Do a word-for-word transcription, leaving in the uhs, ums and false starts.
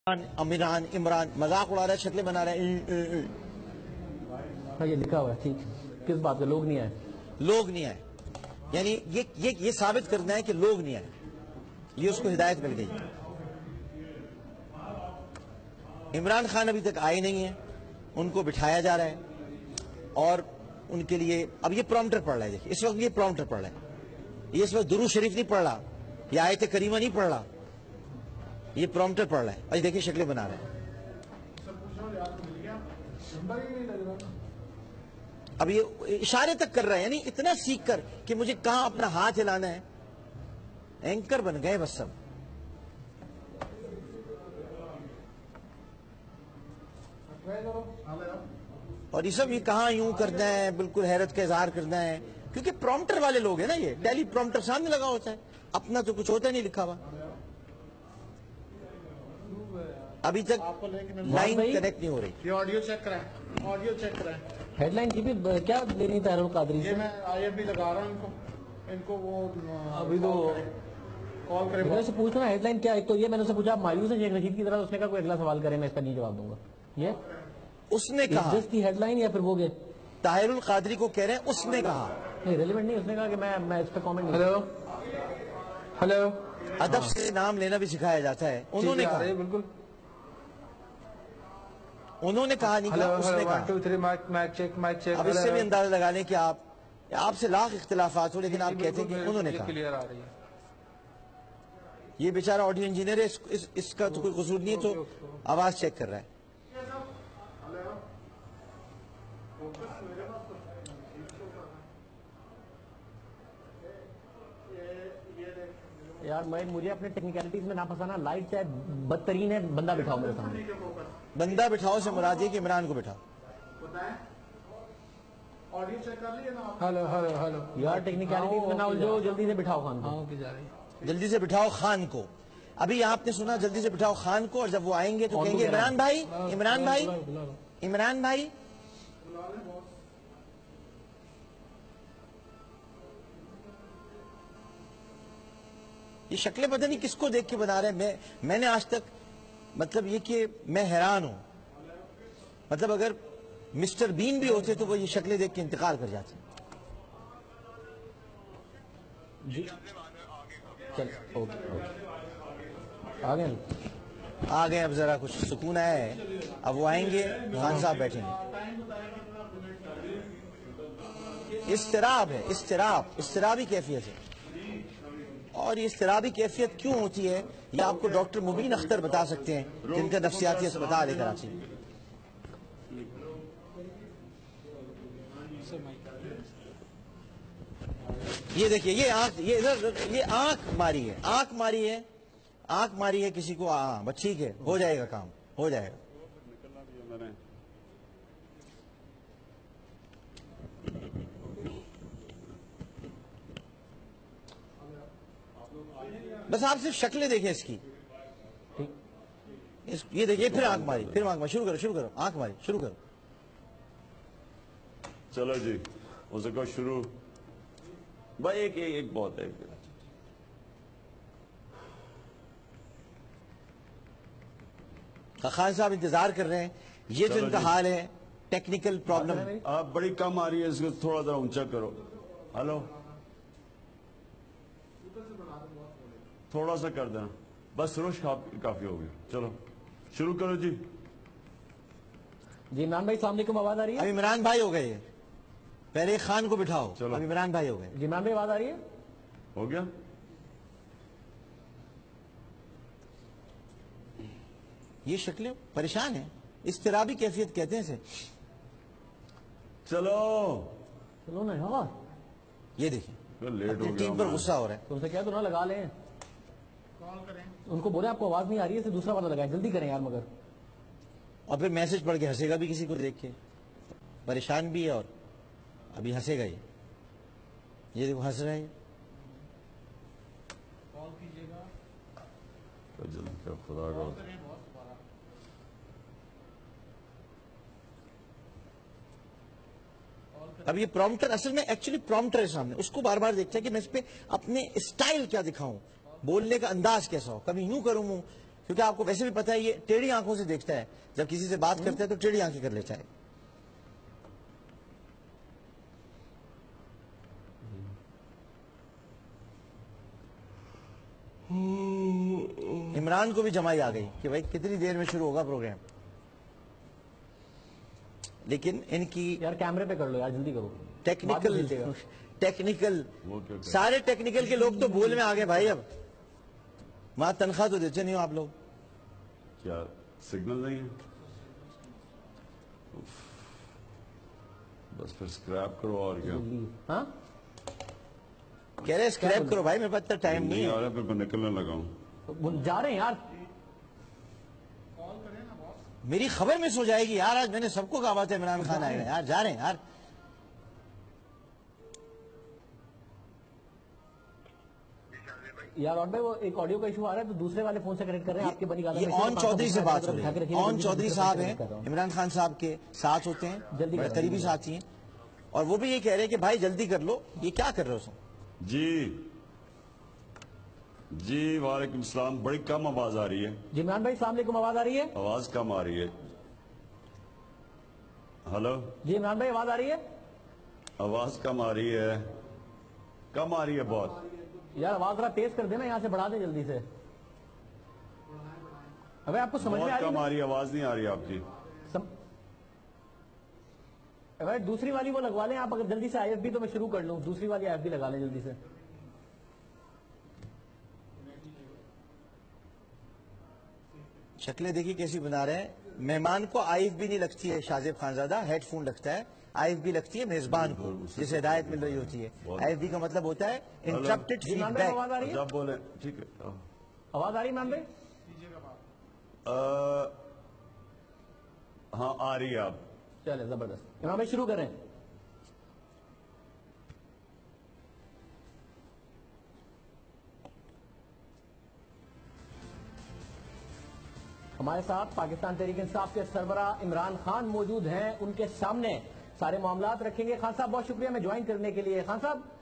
अमीरान इमरान मजाक उड़ा रहा है, शक्लें बना रहा है। हाँ ये लिखा हुआ है, ठीक। किस बात का? लोग नहीं आए, लोग नहीं आए, यानी ये ये ये साबित करना है कि लोग नहीं आए, ये उसको हिदायत मिल गई। इमरान खान अभी तक आए नहीं है, उनको बिठाया जा रहा है और उनके लिए अब ये प्रॉम्प्टर पढ़ रहा है। देखिए इस वक्त ये प्रॉम्प्टर पढ़ रहा है, ये इस वक्त दुरूद शरीफ नहीं पढ़ रहा, ये आयत करीमा नहीं पढ़ रहा, ये प्रॉम्प्टर पढ़ रहा है। और देखिए शक्लें बना रहा है। अब ये इशारे तक कर रहा है, यानी इतना सीख कर कि मुझे कहां अपना हाथ हिलाना है। एंकर बन गए बस सब। और ये सब ये कहां यूं करना है, बिल्कुल हैरत का इजहार करना है, क्योंकि प्रॉम्प्टर वाले लोग हैं ना, ये टेली प्रॉम्प्टर सामने लगा होता है, अपना तो कुछ होता नहीं लिखा हुआ। अभी तक लाइन कनेक्ट नहीं हो रही। ये ऑडियो चेक कराएं, ऑडियो चेक कराएं। हेडलाइन की भी क्या लेनी ताहिरुल कादरी से? ये मैं आयत भी लगा रहा हूँ इनको, इनको वो अभी तो कॉल करें। मेरे से पूछना हेडलाइन क्या है? तो ये मैंने उससे पूछा आप मायूस हैं शेख रशीद की तरह, उसने कहा कोई अगला सवाल करे, मैं इसका नहीं जवाब दूंगा। ये उसने कहा की हेडलाइन या फिर वो गए ताहिरुल कादरी को कह रहे हैं, उसने कहा नहीं रेलिवेंट नहीं, उसने कहा कि मैं मैं इस पर कमेंट नहीं। हेलो हेलो, अदब से नाम लेना भी सिखाया जाता है। उन्होंने कहा, बिल्कुल उन्होंने कहा नहीं कहा, उसने कहा। Mic check, mic check. अब इससे भी अंदाजा लगा लें कि आप आपसे लाख इख्तिलाफात हो, लेकिन आप कहते हैं कि उन्होंने कहा। क्लियर आ रही है। ये बेचारा ऑडियो इंजीनियर है, इस, इस, इसका तो कोई कसूर नहीं है, तो आवाज चेक कर रहा है। यार मैं मुझे अपने टेक्निकलिटीज में ना फंसाना। लाइट चाहे बदतरीन है, बंदा बिठाओ मेरे सामने। बंदा बिठाओ से मुराद है कि इमरान को बिठाओ। ऑडियो चेक कर लिया ना? हेलो हेलो हेलो यार टेक्निकलिटीज में ना उलझो, जल्दी से बिठाओ खान को। जा रही है, जल्दी से बिठाओ खान को। अभी आपने सुना जल्दी से बिठाओ खान को, और जब वो आएंगे तो कहेंगे इमरान भाई, इमरान भाई, इमरान भाई। ये शक्लें पता नहीं किसको देख के बना रहे हैं। मैं मैंने आज तक मतलब ये कि मैं हैरान हूं, मतलब अगर मिस्टर बीन भी होते तो वो ये शक्लें देख के इंतकाल कर जाते। जी चल ओके आ गए आ गए अब जरा कुछ सुकून आया है। अब वो आएंगे, खान साहब बैठेंगे। इस्तिराब है, इस्तिराब, इस्तिराबी कैफियत है। और ये इस्तिराबी कैफियत क्यों होती है, ये आपको डॉक्टर मुबीन अख्तर बता सकते हैं, जिनका नफ्सियाती अस्पताल है कराची। ये देखिए, ये आंख, ये इधर, ये आंख मारी है, आंख मारी है, आंख मारी है किसी को। हाँ बस ठीक है, हो जाएगा काम, हो जाएगा। बस आप सिर्फ शक्लें देखें इसकी। इस, ये देखिए फिर आंख मारी, फिर आंख मारी, शुरू करो शुरू करो, आंख मारी शुरू करो। चलो जी हो सका शुरू। भाई एक एक, एक बहुत है। खान साहब इंतजार कर रहे हैं। ये जो इनका हाल है, टेक्निकल प्रॉब्लम। आप बड़ी कम आ रही है, इसको थोड़ा सा ऊंचा करो। हेलो थोड़ा सा कर देना बस, रोश काफी हो गया। चलो शुरू करो जी। जी इमरान भाई सलाम अलैकुम, आवाज आ रही है? अब इमरान भाई हो गए, पहले खान को बिठाओ। चलो अब इमरान भाई हो गए। जी इमरान भाई आवाज आ रही है? हो गया। ये शक्लें परेशान है, इस्तिराबी कैफियत कहते हैं इसे। चलो चलो ना यार, ये देखिए लेट हो गया, टीम पर गुस्सा हो रहा है। तो उनसे क्या तो ना लगा लें, कॉल करें उनको बोले आपको आवाज नहीं आ रही है, दूसरा वाला लगाए, जल्दी करें यार। मगर और फिर मैसेज पढ़ के हंसेगा भी किसी को देख के, परेशान भी है और अभी हंसेगा। ये ये देखो हंस रहा है। कॉल कीजिएगा, जल्दी कर खुदा का। अब ये प्रॉम्प्टर असल में एक्चुअली प्रॉम्प्टर है सामने, उसको बार बार देखता है कि मैं इस पे अपने स्टाइल क्या दिखाऊं, बोलने का अंदाज कैसा हो। कभी यूं करूं मुंह, کیونکہ آپ کو ویسے بھی پتا ہے یہ ٹیڑھی آنکھوں سے دیکھتا ہے، جب کسی سے بات کرتا ہے تو ٹیڑھی آنکھیں کر لیتا ہے. عمران کو بھی جمائی آ گئی کہ بھائی کتنی دیر میں شروع ہوگا پروگرام، لیکن ان کی یار کیمرے پہ کر لو یار، جلدی کرو. ٹیکنیکل ٹیکنیکل سارے ٹیکنیکل کے لوگ تو بھول میں آ گئے بھائی. اب وہاں تنخواہ تو دیتے نہیں ہو آپ لوگ. کیا سگنل نہیں ہے؟ بس پھر اسکریپ کرو اور کیا. ہاں کہہ رہے اسکریپ کرو بھائی، میرے پاس اتنا ٹائم نہیں آ ہے. رہا پھر میں نکلنے لگا ہوں. جا رہے ہیں یار. میری خبر مس ہو جائے گی یار. آج میں نے سب کو کہا تھا عمران خان آئے گا یار. جا رہے ہیں یار. یار اور بھائی وہ ایک آڈیو کا ایشو آ رہا ہے تو دوسرے والے فون سے کنیکٹ کر رہے ہیں. آپ کے بنی گالا یہ اون چودھری سے بات ہو رہی ہے. اون چودھری صاحب ہیں، عمران خان صاحب کے ساتھ ہوتے ہیں، بڑے قریبی ساتھی ہیں، اور وہ بھی یہ کہہ رہے ہیں کہ بھائی جلدی کر لو. یہ کیا کر رہے ہو سو؟ جی جی وعلیکم السلام. بڑی کم آواز آ رہی ہے. جی عمران بھائی السلام علیکم. آواز آ رہی ہے؟ آواز کم آ رہی ہے. ہلو جی عمران بھائی آواز آ رہی ہے؟ آواز کم آ رہی ہے. کم آ رہی ہے بہت. یار آواز ذرا تیز کر دینا، یہاں سے بڑھا دیں جلدی سے. ابھی آپ کو سمجھ میں آ بہت رہی کم ہے؟ آ رہی ہے. آواز نہیں آ رہی آپ کی. ابھی دوسری والی وہ لگوا لیں آپ. اگر جلدی سے آئی ایف بی تو میں شروع کر لوں. دوسری والی آئی ایف بی لگا لیں جلدی سے. شکلیں دیکھی کیسی بنا رہے ہیں. مہمان کو آئی ایف بی نہیں لگتی ہے شاہ زیب خانزادہ، ہیڈ فون لگتا ہے. آئی ایف بی لگتی ہے میزبان کو جسے ہدایت مل رہی ہوتی ہے. آئی ایف بی کا مطلب ہوتا ہے انٹرپٹڈ فیڈ عمران بھائی بیک. آواز آ رہی ہے؟ جب بولیں ٹھیک ہے. آواز آ رہی ہے عمران بھائی؟ آ، ہاں آ رہی ہے. آپ چلے زبردست. عمران بھائی شروع کریں. ہمارے ساتھ پاکستان تحریک انصاف کے سربراہ عمران خان موجود ہیں. ان کے سامنے سارے معاملات رکھیں گے. خان صاحب بہت شکریہ میں جوائن کرنے کے لیے. خان صاحب